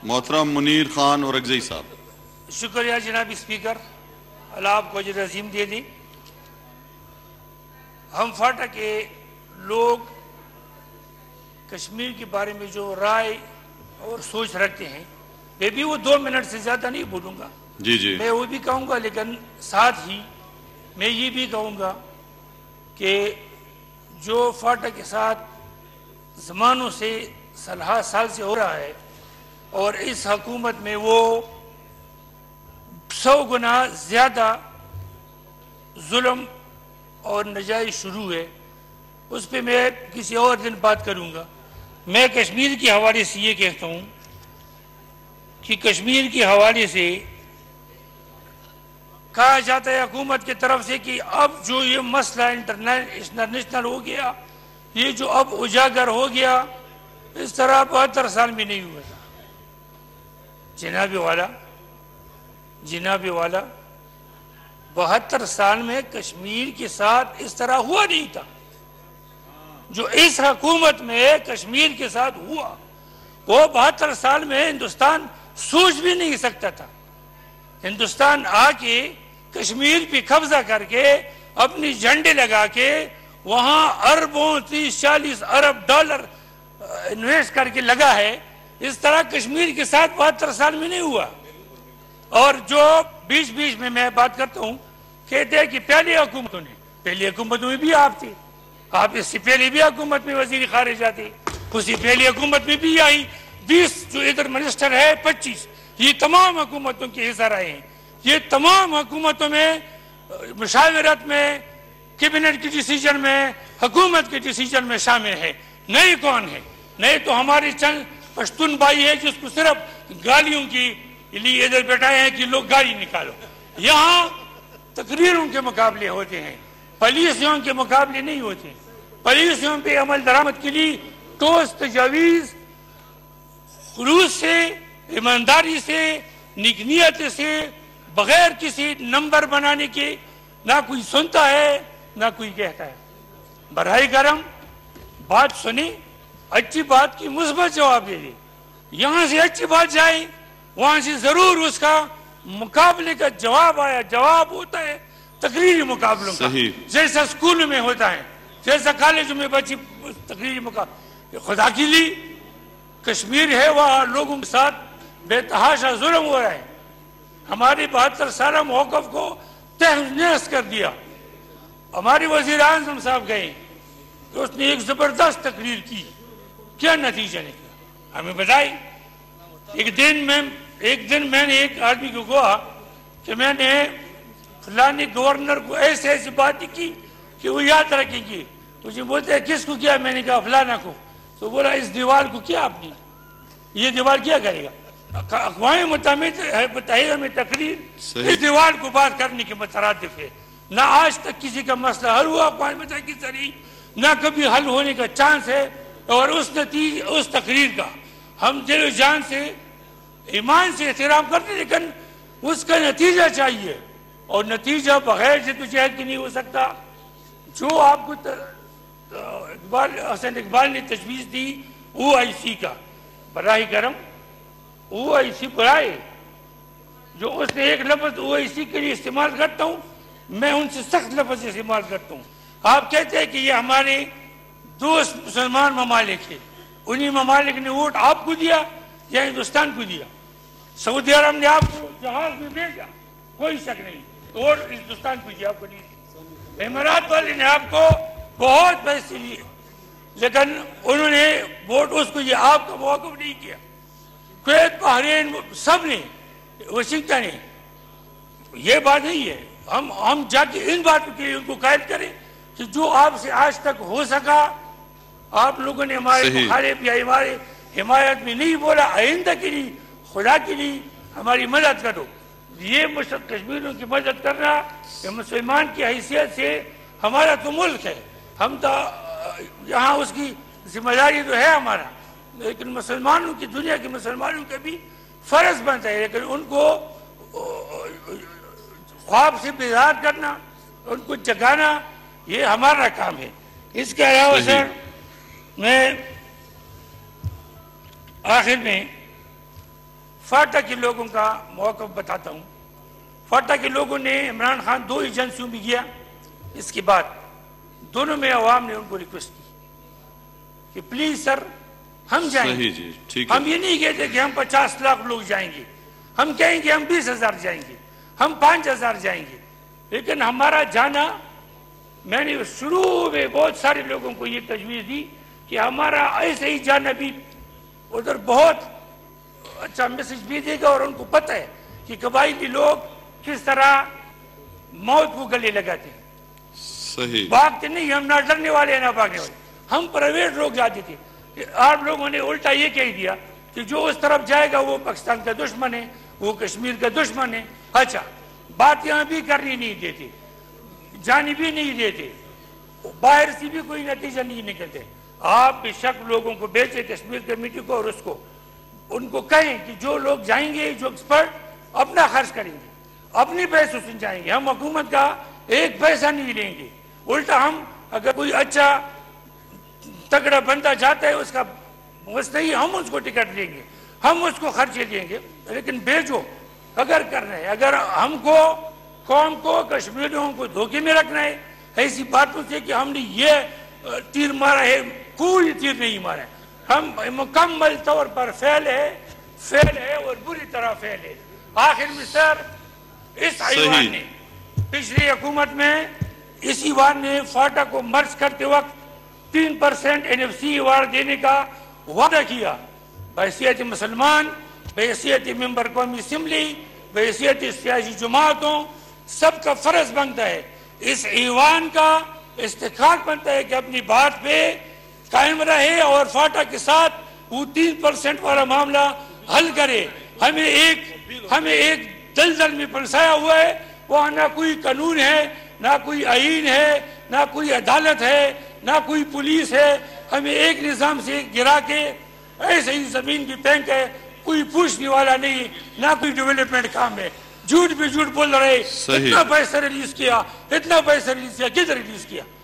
محترم منیر خان اورکزئی صاحب. شکریہ جناب اسپیکر، اللہ آپ کو اجر عظیم دے دیں. ہم فاٹا کے لوگ کشمیر کے بارے میں جو رائے اور سوچ رکھتے ہیں، میں بھی وہ 2 منٹ سے زیادہ نہیں بولوں گا. جی میں وہ بھی کہوں گا، لیکن ساتھ ہی میں یہ بھی کہوں گا کہ جو فاٹا کے ساتھ زمانوں سے 60 سال سے ہو رہا ہے اور اس حکومت میں وہ 100 گنا زیادہ ظلم اور ناجائز شروع ہے، اس پہ میں کسی اور دن بات کروں گا. میں کشمیر کے حوالے سے یہ کہتا ہوں کہ کشمیر کے حوالے سے کہا جاتا ہے حکومت کی طرف سے کہ اب جو یہ مسئلہ انٹرنیشنل ہو گیا، یہ جو اب اجاگر ہو گیا، اس طرح 72 سال میں نہیں ہوا تھا. جناب والا 72 سال میں کشمیر کے ساتھ اس طرح ہوا نہیں تھا. جو اس حکومت میں کشمیر کے ساتھ ہوا، وہ 72 سال میں ہندوستان سوچ بھی نہیں سکتا تھا. ہندوستان آ کے کشمیر پہ قبضہ کر کے اپنی جھنڈے لگا کے وہاں اربوں 30-40 ارب ڈالر انویسٹ کر کے لگا ہے. اس طرح کشمیر کے ساتھ 72 سال میں نہیں ہوا. اور جو بیچ میں بات کرتا ہوں، کہتے ہیں کہ پہلی حکومتوں میں بھی آپ تھے، آپ اس سے پہلے بھی حکومت میں وزیر خارجہ تھے، اسی پہلی حکومت میں بھی آئی 20 جو ادھر منسٹر ہے 25، یہ تمام حکومتوں کے حصہ رہے ہیں. یہ تمام حکومتوں میں مشاورت میں، کیبنٹ کی ڈیسیجن میں، حکومت کے ڈیسیجن میں شامل ہے. نئے کون ہے؟ نئے تو ہمارے چند پشتون بھائی ہے جس کو صرف گالیوں کی لیے ادھر بیٹھائے ہیں کہ لوگ گالی نکالو. یہاں تقریروں کے مقابلے ہوتے ہیں، پالیسیوں کے مقابلے نہیں ہوتے. پالیسیوں پہ عمل درآمد کے لیے ٹھوس تجاویز، خلوص سے، ایمانداری سے، نیک سے، بغیر کسی نمبر بنانے کے نہ کوئی سنتا ہے نہ کوئی کہتا ہے. براہ کرم بات سنیں، اچھی بات کی مثبت جواب دے دیں. یہاں سے اچھی بات جائے، وہاں سے ضرور اس کا مقابلے کا جواب آیا. جواب ہوتا ہے تقریری مقابلوں کا، جیسا اسکول میں ہوتا ہے، جیسا کالجوں میں بچی تقریری مقابلے. خدا کی لی کشمیر ہے، وہاں لوگوں کے ساتھ بے تحاشا ظلم ہو رہا ہے. ہماری 72 سالہ موقف کو تہس نہس کر دیا. ہمارے وزیر اعظم صاحب گئے تو اس نے ایک زبردست تقریر کی. کیا نتیجہ نکلا ہمیں بتائی. ایک دن میں نے ایک آدمی کو کہا کہ میں نے فلانی گورنر کو ایسی بات کی کہ وہ یاد رکھیں گے. مجھے بولتے ہیں کس کو کیا؟ میں نے کہا فلانا کو. تو بولا اس دیوار کو کیا آپ نے، یہ دیوار کیا کرے گا؟ اقوام متحدہ میں تقریر اس دیوار کو بات کرنے کے مترادف ہے. نہ آج تک کسی کا مسئلہ حل ہوا اقوام متحدہ کی ذریعے، نہ کبھی حل ہونے کا چانس ہے. اور اس تقریر کا ہم دل و جان سے، ایمان سے احترام کرتے، لیکن اس کا نتیجہ چاہیے، اور نتیجہ بغیر جدوجہد کی نہیں ہو سکتا. جو آپ کو حسن اقبال نے تجویز دی OIC کا، براہ کرم OIC برائے. جو اس نے ایک لفظ OIC کے لیے استعمال کرتا ہوں، میں ان سے سخت لفظ استعمال کرتا ہوں. آپ کہتے ہیں کہ یہ ہمارے دوست مسلمان ممالک ہیں، انہی ممالک نے ووٹ آپ کو دیا یا ہندوستان کو دیا؟ سعودی عرب نے آپ کو جہاز میں بھیجا، کوئی شک نہیں، ووٹ ہندوستان کو دیا، آپ کو نہیں. امارات والے نے آپ کو بہت پیسے لیے، لیکن انہوں نے ووٹ اس کو یہ آپ کا موقف نہیں کیا. کویت، بحرین، سب نے، واشنگٹن نے. یہ بات نہیں ہے. ہم جا کے ان باتوں کے لیے ان کو قائل کریں کہ جو آپ سے آج تک ہو سکا آپ لوگوں نے ہمارے مخالف یا ہمارے حمایت میں نہیں بولا. آئندہ کے لیے خدا کے لیے ہماری مدد کرو. یہ کشمیریوں کی مدد کرنا یہ مسلمان کی حیثیت سے ہمارا تو ملک ہے، ہم تو یہاں اس کی ذمہ داری تو ہے ہمارا، لیکن مسلمانوں کی، دنیا کے مسلمانوں کا بھی فرض بنتا ہے. لیکن ان کو خواب سے بیدار کرنا، ان کو جگانا، یہ ہمارا کام ہے. اس کے علاوہ سر میں آخر میں فاٹا کے لوگوں کا موقف بتاتا ہوں. فاٹا کے لوگوں نے عمران خان 2 ایجنسیوں میں گیا. اس کے بعد دونوں میں عوام نے ان کو ریکویسٹ کی کہ پلیز سر ہم جائیں گے. جی ٹھیک ہے. ہم یہ نہیں کہتے کہ ہم 50 لاکھ لوگ جائیں گے, ہم کہیں گے ہم 20,000 جائیں گے, ہم 5,000 جائیں گے. لیکن ہمارا جانا, میں نے شروع میں بہت سارے لوگوں کو یہ تجویز دی کہ ہمارا ایسے ہی جانا بھی ادھر بہت اچھا میسج بھی دے گا, اور ان کو پتہ ہے کہ قبائلی لوگ کس طرح موت کو گلے لگاتے ہیں. صحیح. بھاگتے نہیں, ہم نہ ڈرنے والے ہیں نہ بھاگنے والے. ہم پرائیویٹ لوگ جاتے تھے. آپ لوگوں نے الٹا یہ کہہ دیا کہ جو اس طرف جائے گا وہ پاکستان کا دشمن ہے, وہ کشمیر کا دشمن ہے. اچھا, بات یہاں بھی کرنی نہیں دیتے, جانے بھی نہیں دیتے, باہر سے بھی کوئی نتیجہ نہیں نکلتے. آپ بے شک لوگوں کو بھیجے کشمیر کمیٹی کو, اور اس کو ان کو کہیں کہ جو لوگ جائیں گے, جو ایکسپرٹ اپنا خرچ کریں گے, اپنی پیسوں سے جائیں گے, ہم حکومت کا 1 پیسہ نہیں لیں گے. الٹا ہم اگر کوئی اچھا تگڑا بندہ جاتا ہے, اس کا مستحی ہم اس کو ٹکٹ دیں گے, ہم اس کو خرچے دیں گے. لیکن بھیجو اگر کرنا ہے, اگر ہم کو قوم کو کشمیریوں کو دھوکے میں رکھنا ہے ایسی باتوں سے کہ ہم نے یہ تیر مارا ہے, کوئی تیر نہیں مارا ہے. ہم مکمل طور پر فیل ہے اور بری طرح فیل ہے. آخر میں سر اس ایوان نے, پچھلی حکومت میں اس ایوان نے فاٹا کو مرج کرتے وقت 3% NFC ایوارڈ دینے کا وعدہ کیا. بحیثیت مسلمان, بحیثیت ممبر قومی اسمبلی, بحیثیت سیاسی جماعتوں, سب کا فرض بنتا ہے, اس ایوان کا استحقاق بنتا ہے کہ اپنی بات پہ قائم رہے اور فاٹا کے ساتھ وہ 3% والا معاملہ حل کرے. ہمیں ایک دلدل میں پھنسایا ہوا ہے, وہاں نہ کوئی قانون ہے, نہ کوئی آئین ہے, نہ کوئی عدالت ہے, نہ کوئی پولیس ہے. ہمیں ایک نظام سے گرا کے ایسے ہی زمین کی پینک ہے, کوئی پوچھنے والا نہیں, نہ کوئی ڈیولپمنٹ کام ہے. جھوٹ بھی جھوٹ بول رہے, اتنا پیسہ ریلیز کیا, اتنا پیسہ ریلیز کیا, کدھر ریلیز کیا؟